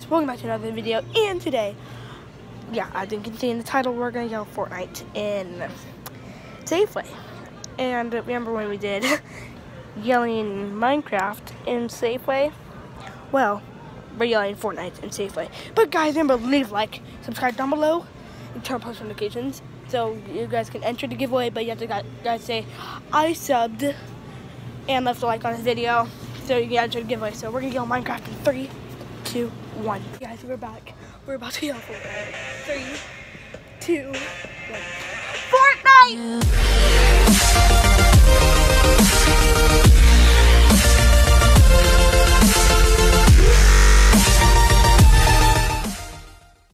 guys, welcome back to another video, and today, as you can see in the title, we're gonna yell Fortnite in Safeway. And remember when we did yelling Minecraft in Safeway? Well, we're yelling Fortnite in Safeway. But guys, remember, leave a like, subscribe down below, and turn on post notifications so you guys can enter the giveaway. But you have to guys say I subbed and left a like on this video so you can enter the giveaway. So we're gonna yell Minecraft in 3, 2, 1. Guys, we're back. We're about to yell Fortnite. 3, 2, 1. Fortnite!